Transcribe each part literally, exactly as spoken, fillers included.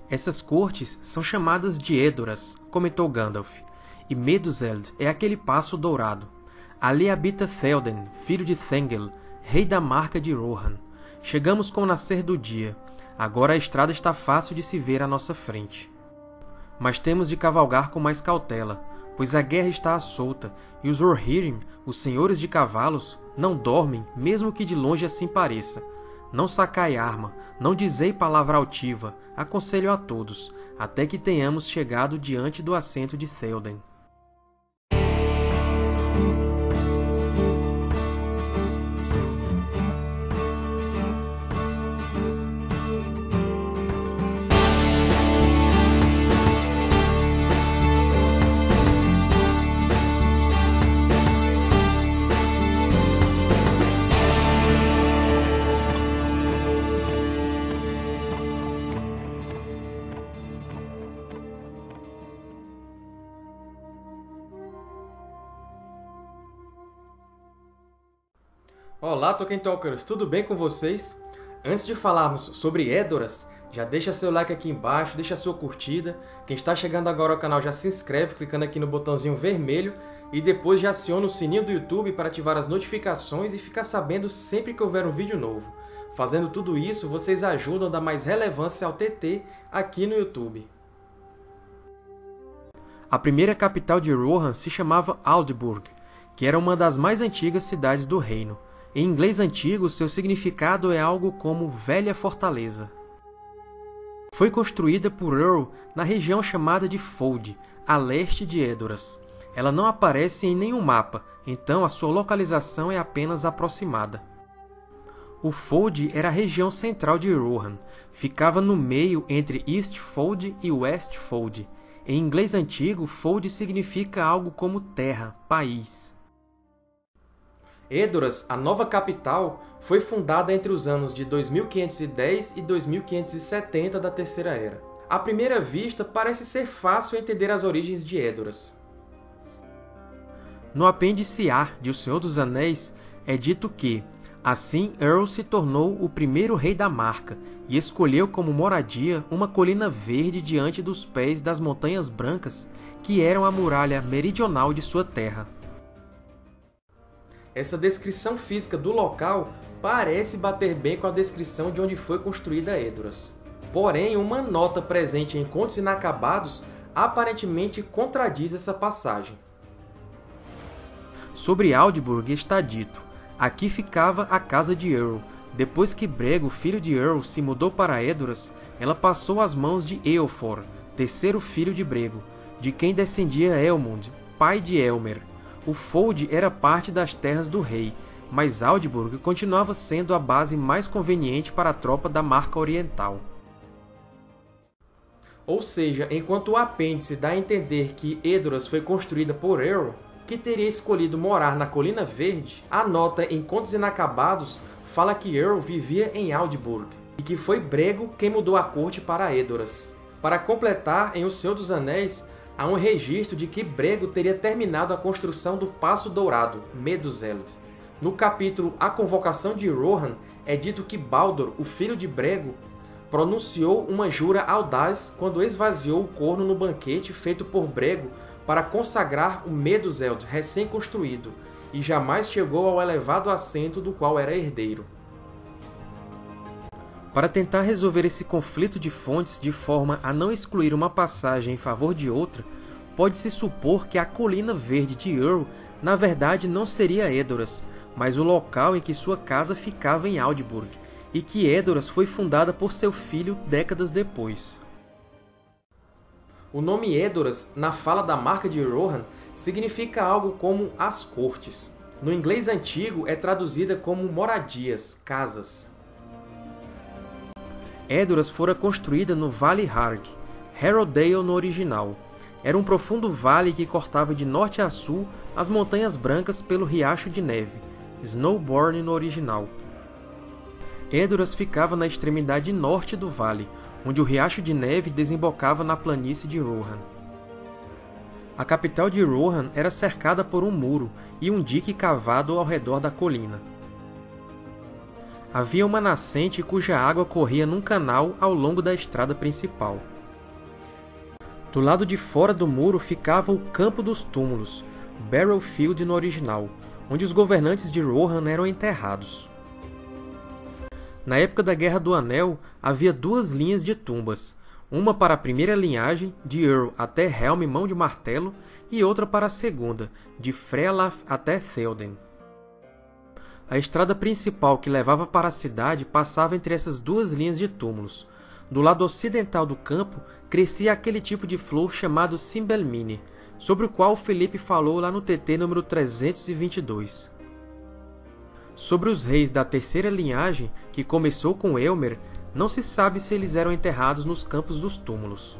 Essas cortes são chamadas de Edoras, comentou Gandalf, e Meduseld é aquele passo dourado. Ali habita Théoden, filho de Thengel, rei da marca de Rohan. Chegamos com o nascer do dia. Agora a estrada está fácil de se ver à nossa frente. Mas temos de cavalgar com mais cautela, pois a guerra está à solta, e os Rohirrim, os senhores de cavalos, não dormem, mesmo que de longe assim pareça. Não sacai arma, não dizei palavra altiva, aconselho a todos, até que tenhamos chegado diante do assento de Théoden. Olá, Tolkien Talkers! Tudo bem com vocês? Antes de falarmos sobre Edoras, já deixa seu like aqui embaixo, deixa sua curtida. Quem está chegando agora ao canal já se inscreve clicando aqui no botãozinho vermelho e depois já aciona o sininho do YouTube para ativar as notificações e ficar sabendo sempre que houver um vídeo novo. Fazendo tudo isso, vocês ajudam a dar mais relevância ao T T aqui no YouTube. A primeira capital de Rohan se chamava Aldburg, que era uma das mais antigas cidades do reino. Em inglês antigo, seu significado é algo como Velha Fortaleza. Foi construída por Eorl na região chamada de Fold, a leste de Edoras. Ela não aparece em nenhum mapa, então a sua localização é apenas aproximada. O Fold era a região central de Rohan, ficava no meio entre East Fold e West Fold. Em inglês antigo, Fold significa algo como terra, país. Edoras, a nova capital, foi fundada entre os anos de dois mil quinhentos e dez e dois mil quinhentos e setenta da Terceira Era. À primeira vista, parece ser fácil entender as origens de Edoras. No apêndice A de O Senhor dos Anéis, é dito que, assim, Eorl se tornou o primeiro rei da Marca e escolheu como moradia uma colina verde diante dos pés das Montanhas Brancas, que eram a muralha meridional de sua terra. Essa descrição física do local parece bater bem com a descrição de onde foi construída Edoras. Porém, uma nota presente em Contos Inacabados aparentemente contradiz essa passagem. Sobre Aldburg está dito: aqui ficava a casa de Eorl. Depois que Brego, filho de Eorl, se mudou para Edoras, ela passou às mãos de Eofor, terceiro filho de Brego, de quem descendia Elmund, pai de Elmer. O Fold era parte das terras do rei, mas Aldburg continuava sendo a base mais conveniente para a tropa da Marca Oriental. Ou seja, enquanto o apêndice dá a entender que Edoras foi construída por Eorl, que teria escolhido morar na Colina Verde, a nota em Contos Inacabados fala que Eorl vivia em Aldburg, e que foi Brego quem mudou a corte para Edoras. Para completar, em O Senhor dos Anéis, há um registro de que Brego teria terminado a construção do Passo Dourado, Meduseld. No capítulo A Convocação de Rohan, é dito que Baldur, o filho de Brego, pronunciou uma jura audaz quando esvaziou o corno no banquete feito por Brego para consagrar o Meduseld recém-construído, e jamais chegou ao elevado assento do qual era herdeiro. Para tentar resolver esse conflito de fontes de forma a não excluir uma passagem em favor de outra, pode-se supor que a Colina Verde de Eorl, na verdade, não seria Edoras, mas o local em que sua casa ficava em Aldburg, e que Edoras foi fundada por seu filho décadas depois. O nome Edoras, na fala da Marca de Rohan, significa algo como as cortes. No inglês antigo, é traduzida como moradias, casas. Edoras fora construída no Vale Harg, Harrowdale no original. Era um profundo vale que cortava de norte a sul as Montanhas Brancas pelo Riacho de Neve, Snowbourne no original. Edoras ficava na extremidade norte do vale, onde o Riacho de Neve desembocava na planície de Rohan. A capital de Rohan era cercada por um muro e um dique cavado ao redor da colina. Havia uma nascente cuja água corria num canal ao longo da estrada principal. Do lado de fora do muro ficava o Campo dos Túmulos, Burial Field no original, onde os governantes de Rohan eram enterrados. Na época da Guerra do Anel, havia duas linhas de tumbas, uma para a primeira linhagem, de Earl até Helm Mão de Martelo, e outra para a segunda, de Frealaf até Théoden. A estrada principal que levava para a cidade passava entre essas duas linhas de túmulos. Do lado ocidental do campo, crescia aquele tipo de flor chamado Simbelmine, sobre o qual Felipe falou lá no T T número trezentos e vinte e dois. Sobre os reis da terceira linhagem, que começou com Elmer, não se sabe se eles eram enterrados nos Campos dos Túmulos.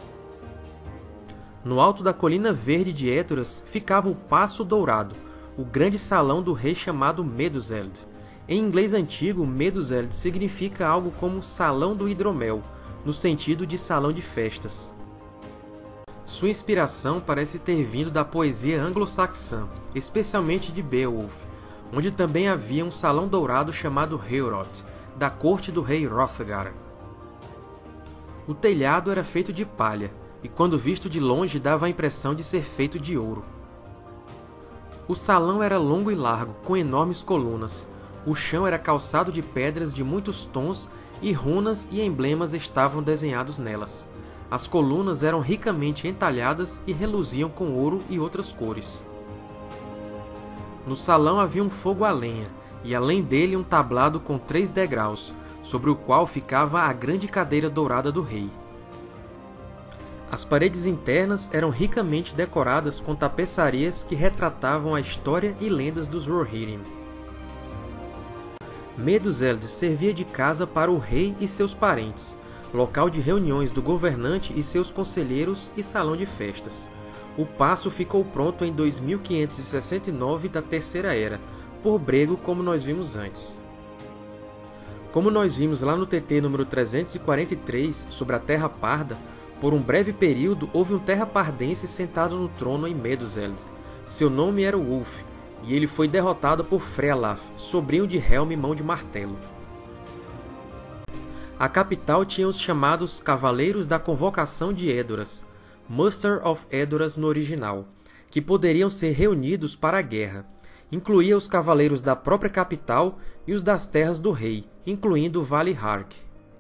No alto da Colina Verde de Edoras ficava o Paço Dourado, o grande salão do rei chamado Meduseld. Em inglês antigo, Meduseld significa algo como Salão do Hidromel, no sentido de salão de festas. Sua inspiração parece ter vindo da poesia anglo-saxã, especialmente de Beowulf, onde também havia um salão dourado chamado Heorot, da corte do rei Hrothgar. O telhado era feito de palha, e quando visto de longe dava a impressão de ser feito de ouro. O salão era longo e largo, com enormes colunas. O chão era calçado de pedras de muitos tons e runas e emblemas estavam desenhados nelas. As colunas eram ricamente entalhadas e reluziam com ouro e outras cores. No salão havia um fogo a lenha, e além dele um tablado com três degraus, sobre o qual ficava a grande cadeira dourada do rei. As paredes internas eram ricamente decoradas com tapeçarias que retratavam a história e lendas dos Rohirrim. Meduseld servia de casa para o rei e seus parentes, local de reuniões do governante e seus conselheiros e salão de festas. O paço ficou pronto em dois mil quinhentos e sessenta e nove da Terceira Era, por Brego, como nós vimos antes. Como nós vimos lá no T T número trezentos e quarenta e três, sobre a Terra Parda, por um breve período houve um terra-pardense sentado no trono em Meduseld. Seu nome era Wulf, e ele foi derrotado por Frealaf, sobrinho de Helm Mão de Martelo. A capital tinha os chamados Cavaleiros da Convocação de Edoras, Muster of Edoras no original, que poderiam ser reunidos para a guerra. Incluía os cavaleiros da própria capital e os das terras do rei, incluindo o Vale Hark.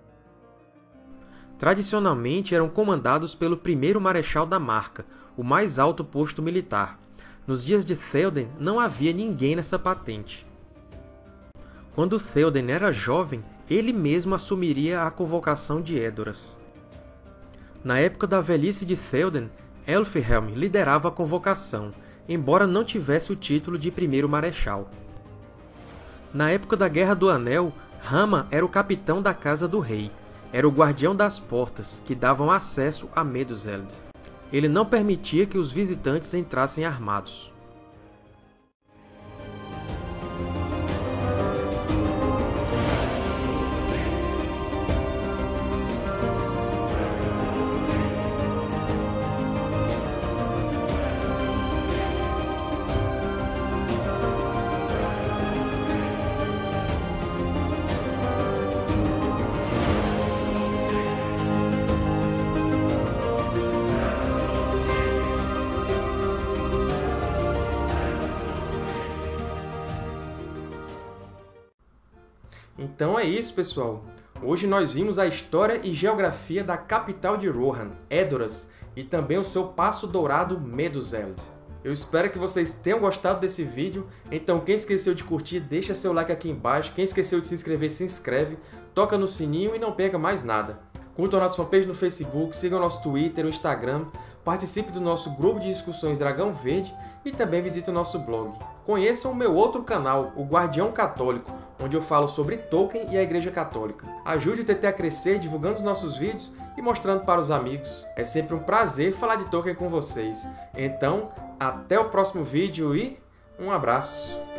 Tradicionalmente eram comandados pelo primeiro Marechal da Marca, o mais alto posto militar. Nos dias de Théoden não havia ninguém nessa patente. Quando Théoden era jovem, ele mesmo assumiria a convocação de Edoras. Na época da velhice de Théoden, Elfhelm liderava a convocação, embora não tivesse o título de primeiro marechal. Na época da Guerra do Anel, Rama era o capitão da Casa do Rei. Era o guardião das portas, que davam acesso a Meduseld. Ele não permitia que os visitantes entrassem armados. Então é isso, pessoal! Hoje nós vimos a história e geografia da capital de Rohan, Edoras, e também o seu Paço Dourado Meduseld. Eu espero que vocês tenham gostado desse vídeo, então quem esqueceu de curtir, deixa seu like aqui embaixo, quem esqueceu de se inscrever, se inscreve, toca no sininho e não perca mais nada. Curtam a nossa fanpage no Facebook, sigam o nosso Twitter, o Instagram, participe do nosso grupo de discussões Dragão Verde e também visite o nosso blog. Conheçam o meu outro canal, o Guardião Católico, onde eu falo sobre Tolkien e a Igreja Católica. Ajude o T T a crescer divulgando os nossos vídeos e mostrando para os amigos. É sempre um prazer falar de Tolkien com vocês. Então, até o próximo vídeo e um abraço!